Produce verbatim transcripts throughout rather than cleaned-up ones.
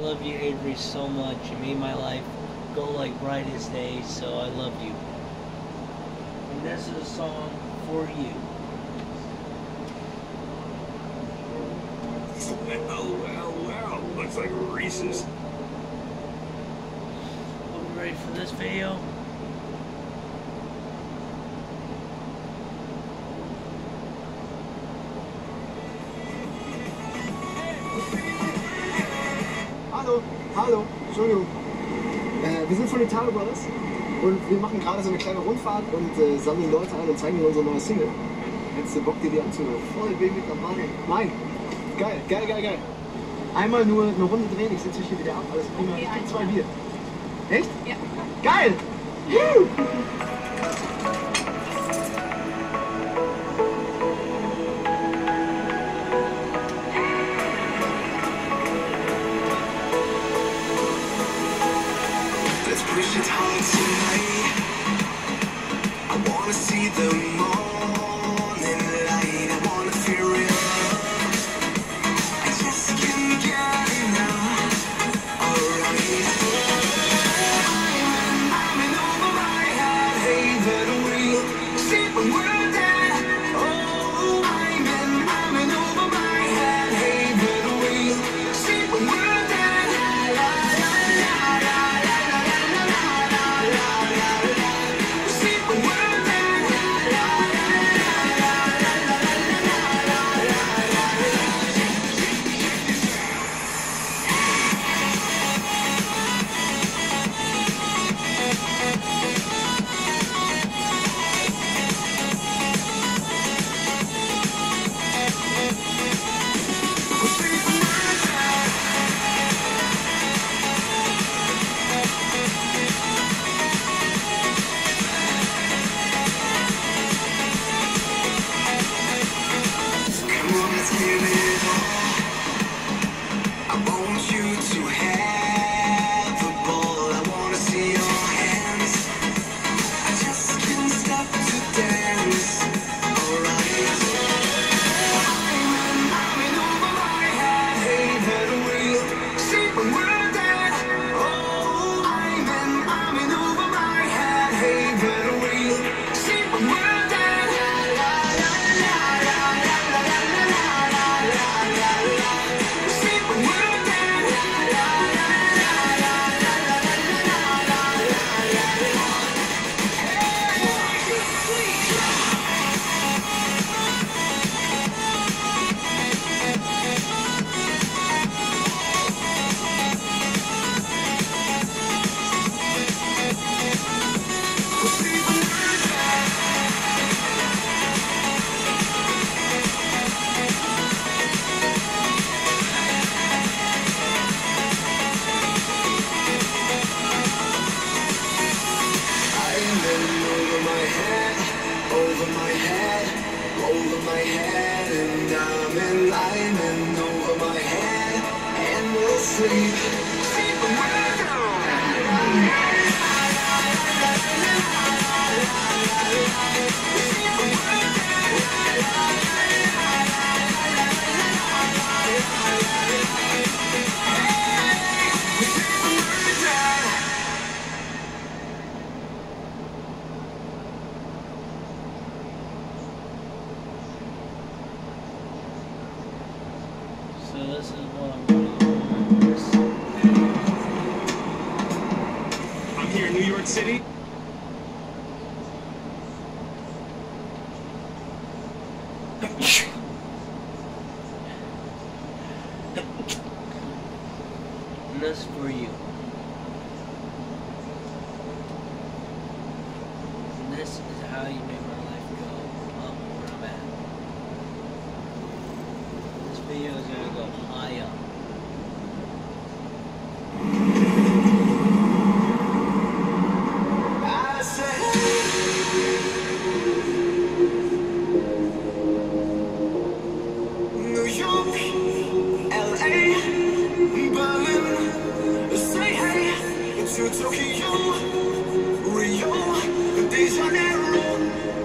love you, Avery, so much. You made my life go like bright as day, so I love you. And this is a song for you. Well, well, well. Looks like Reese's. Are we ready for this video? Hallo, hallo, Entschuldigung. Äh, wir sind von Italo Brothers und wir machen gerade so eine kleine Rundfahrt und äh, sammeln Leute ein und zeigen ihnen unsere neue Single. Hättest du Bock, dir die anzuhören? Voll Baby dabei. Nein, geil, geil, geil, geil. Einmal nur eine Runde drehen, ich setze mich hier wieder ab, alles prima. Ich krieg zwei Bier. Echt? Ja. Geil! Woo! Push it hard tonight. I wanna see the morning light. I wanna feel real love. I just can't get enough. Alright. I'm in, I'm in over my head. Hey, but we'll see when we're dead. Oh, I'm in, I'm in over my head. Hey, but we'll see when we're dead. La, la, la, la, la, la, la. Over my head, over my head, and I'm in, I'm in over my head, and we'll sleep, sleep when we're gone. So this is what I'm going to do. I'm here in New York City. And this for you. And this is how you make my life go up where I'm at. This video is going to go high up. I said, New York, L A, Berlin, say hey to Tokyo, Rio, De Janeiro.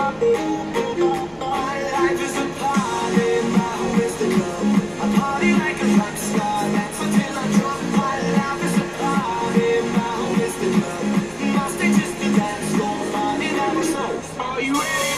My life is a party, my wasted love. A party like a rock star, dance until I drop. My life is a party, my wasted love. My stage is the dance floor, party never stops. Are you ready?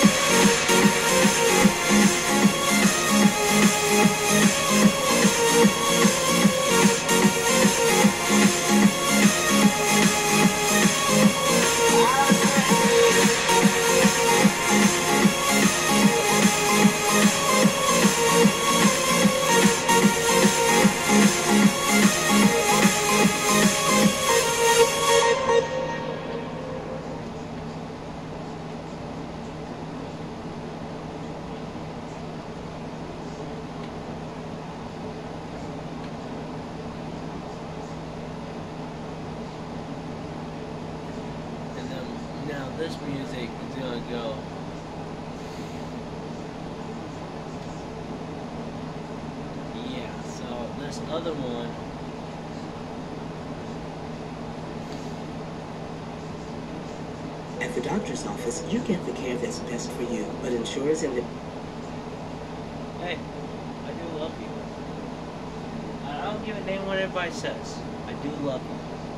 This music is gonna go. Yeah, so this other one. At the doctor's office, you get the care that's best for you, but insurers and the... Hey, I do love you. I don't give a damn what everybody says. I do love you.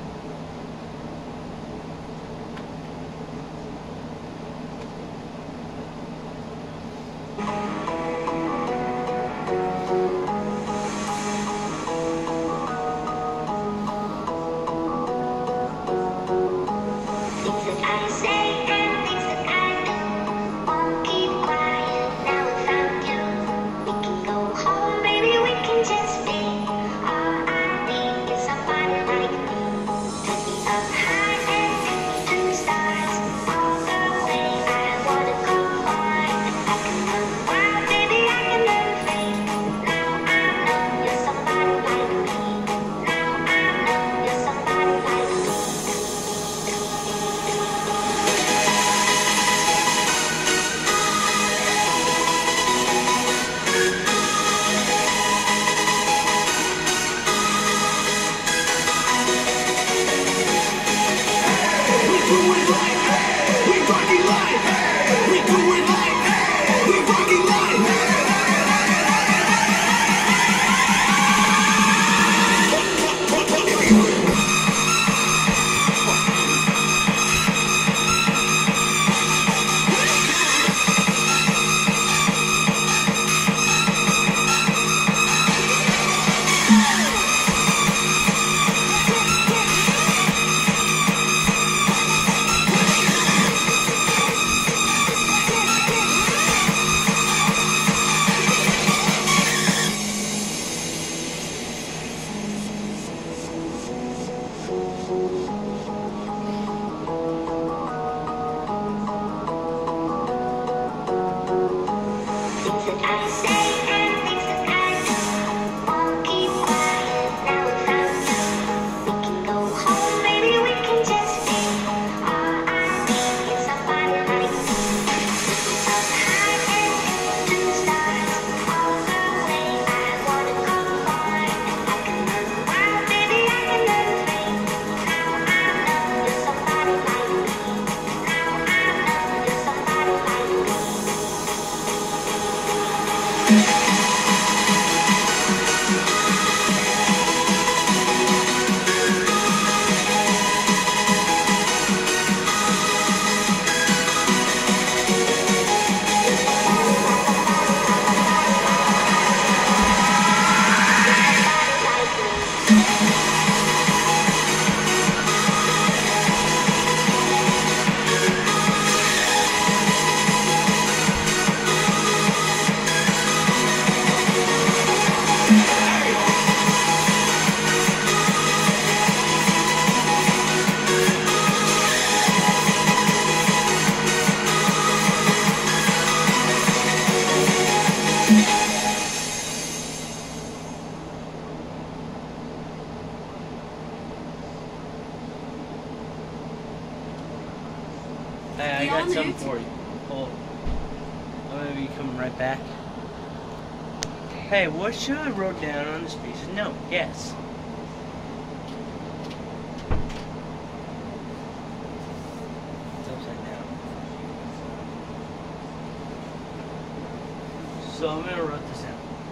Hey, I got something for you. Oh, I'm gonna be coming right back. Hey, what should I wrote down on this piece of note? Yes. It's upside down. So I'm gonna write this down.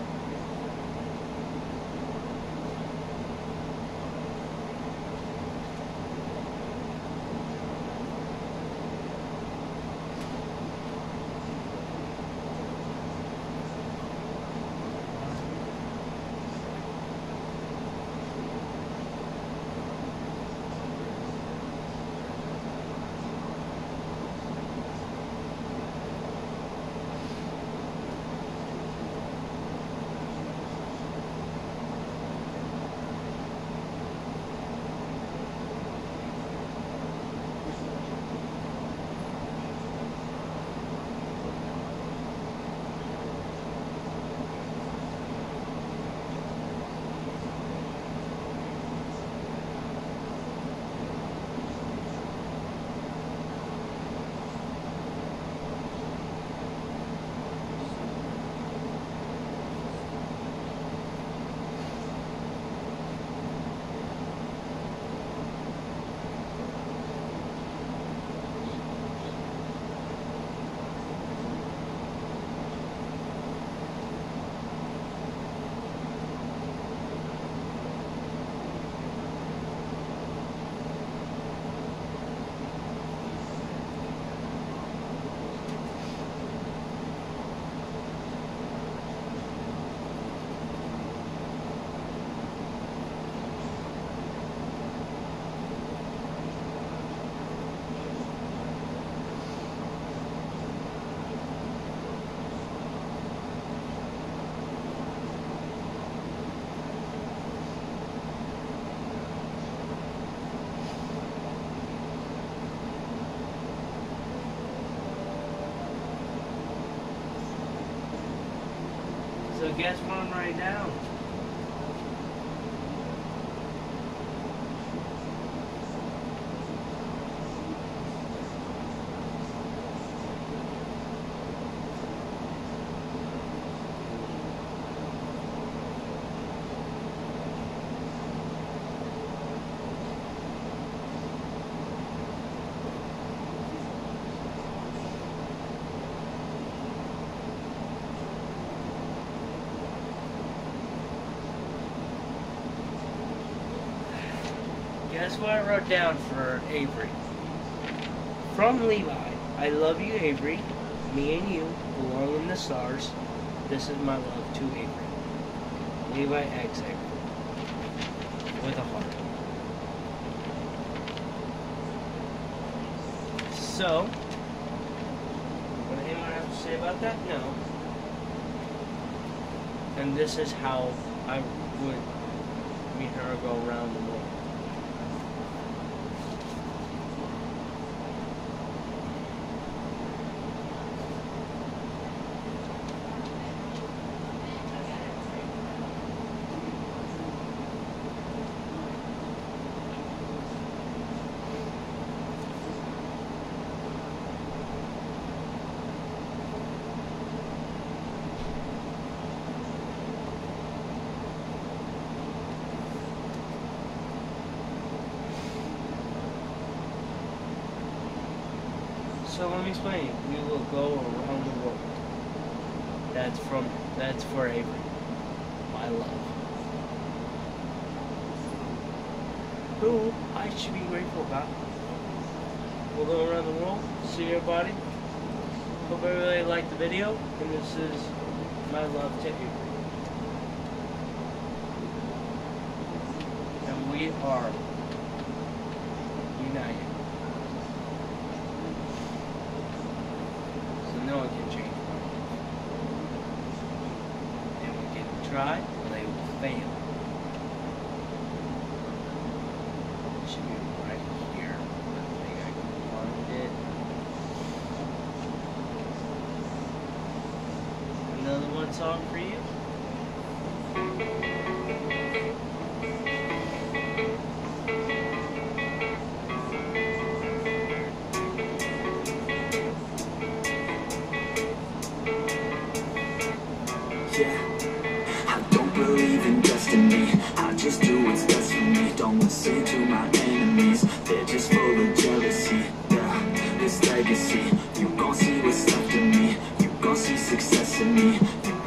So guess what I'm writing down? Guess what I wrote down for Avery? From Levi, I love you, Avery. Me and you belong in the stars. This is my love to Avery. Levi X Avery. With a heart. So, what anyone have to say about that? No. And this is how I would meet her go around the world. So let me explain. We will go around the world. That's from, that's for Avery. My love. Who I should be grateful about. We'll go around the world. See everybody. Hope everybody liked the video. And this is my love to Avery. And we are united. No one can change my life. And we can try, but they will fail. It should be right here. I think I can find it. Another one song for you. Yeah, I don't believe in destiny. I just do what's best for me. Don't listen to my enemies. They're just full of jealousy. Yeah, this legacy. You gon' see what's left of me. You gon' see success in me. You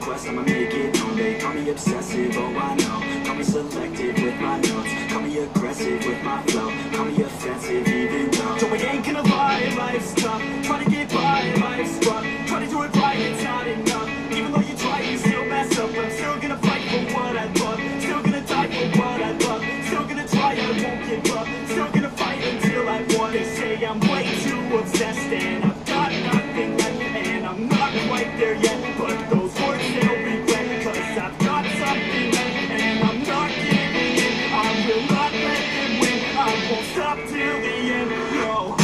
request, I'ma make it known. They call me obsessive, oh I know. Call me selective with my notes. Call me aggressive with my flow. Call me offensive even though Joey ain't gonna lie, life's tough. Try to get by, life's rough. Try to do it right, it's not enough. Even though you try, you still mess up. I'm still gonna fight for what I love. Still gonna die for what I love. Still gonna try, I won't give up. Still gonna fight until I won. They say I'm way too obsessed and I've got nothing left. And I'm not quite there yet, but those words they'll regret. Cause I've got something left and I'm not giving in. I will not let them win. I won't stop till the end, no.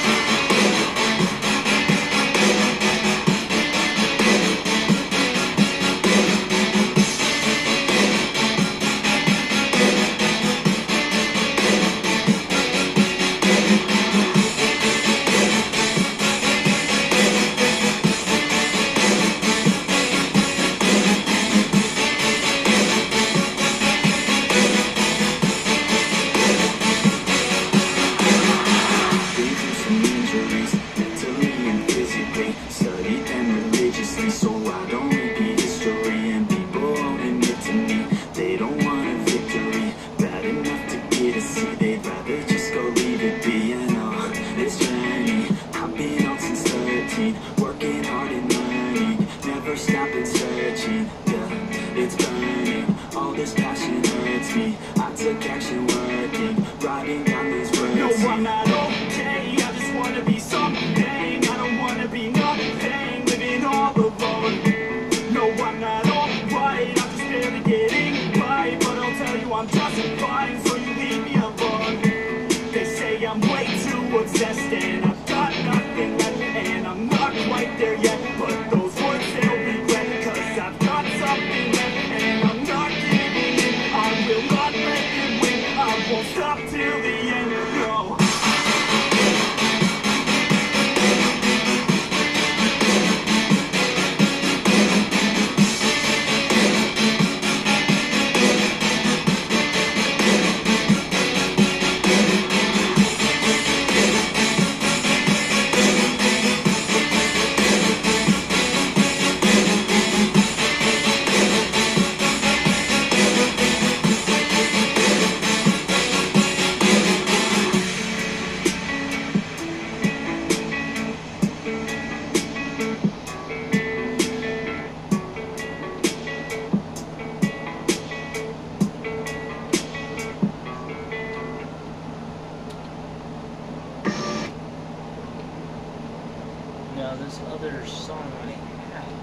Now this other song I have,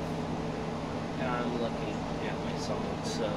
and I'm looking at my songs, so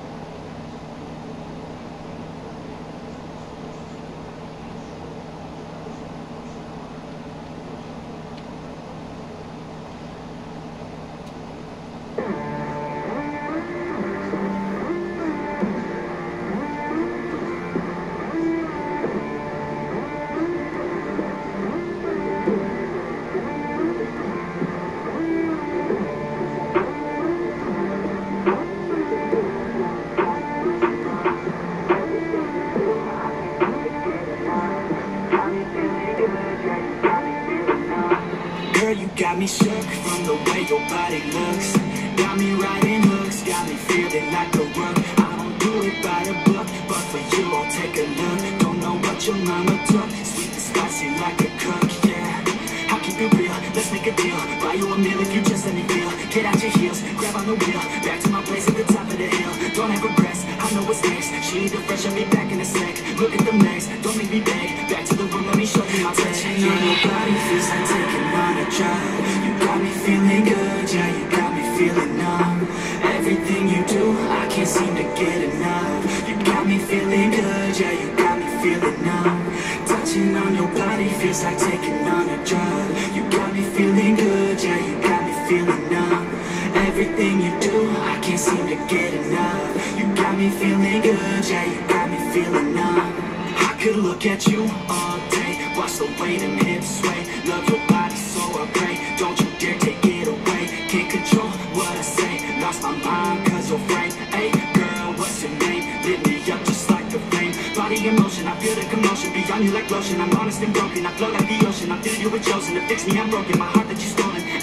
got me shook from the way your body looks. Got me riding hooks, got me feeling like a rug. I don't do it by the book, but for you I'll take a look. Don't know what your mama took, sweet and spicy like a cook, yeah. I'll keep it real, let's make a deal. Buy you a meal if you just let me feel. Get out your heels, grab on the wheel. Back to my place at the top of the hill. Don't have regrets, I know what's next. She need to fresh, I'll be back in a sec. Look at the mess, don't make me beg. Back to the room, let me show you my bed. Touching on your body feels like taking on a drug. You got me feeling good, yeah, you got me feeling numb. Everything you do, I can't seem to get enough. You got me feeling good, yeah, you got me feeling numb. Touching on your body feels like taking on a drug. You got me feeling good, yeah, you got me feeling numb. Everything you do, I can't seem to get enough. You got me feeling good, yeah, you got me feeling numb. I could look at you all day, watch the way them hips sway. Love your body, so I pray. Don't you dare take it away. Can't control what I say. Lost my mind cause you're frank. Hey girl, what's your name? Lit me up just like a flame. Body in motion, I feel the commotion. Beyond you like lotion, I'm honest and broken. I flow like the ocean, I feel you were chosen. To fix me, I'm broken, my heart that you stolen. Hey,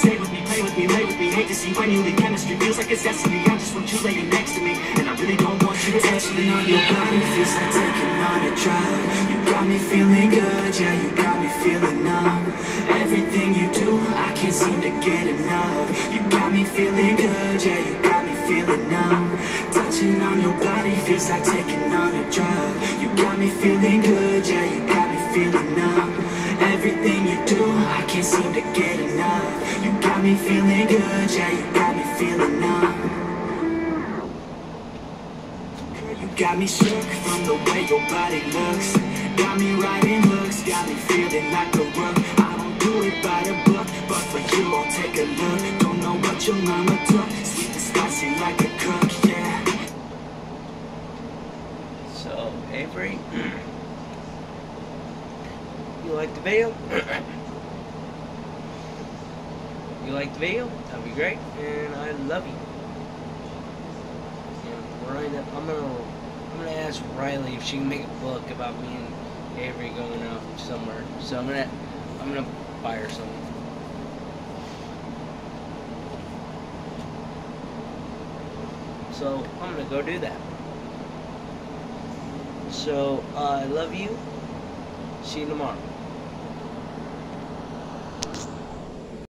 stay with me, play with me, lay with me. Hate to see when you leave, chemistry feels like it's destiny. I just want you laying next to me, and I really don't want you to touch me. On your body feels like taking on a drug. You got me feeling good, yeah, you got me feeling numb. Everything you do, I can't seem to get enough. You got me feeling good, yeah, you got me feeling numb. Touching on your body feels like taking on a drug. You got me feeling good, yeah, you got me feeling numb. Everything you do, I can't seem to get enough. You got me feeling good, yeah, you got me feeling numb. Girl, you got me shook from the way your body looks. Got me riding hooks, got me feeling like a rook. I don't do it by the book, but for you I'll take a look. Don't know what your mama took, sweet and spicy like a cook, yeah. So, Avery, you like the video? You like the video? That'd be great, and I love you. And right up, I'm gonna, I'm gonna ask Riley if she can make a book about me and Avery going out somewhere. So I'm gonna, I'm gonna buy her something. So I'm gonna go do that. So uh, I love you. See you tomorrow.